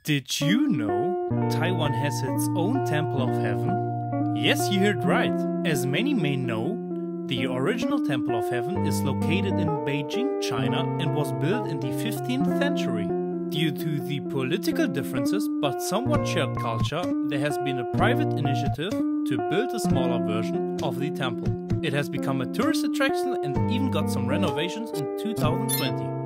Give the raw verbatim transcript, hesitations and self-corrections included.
Did you know Taiwan has its own Temple of Heaven? Yes, you heard right. As many may know, the original Temple of Heaven is located in Beijing, China, and was built in the fifteenth century. Due to the political differences but somewhat shared culture, there has been a private initiative to build a smaller version of the temple. It has become a tourist attraction and even got some renovations in two thousand twenty.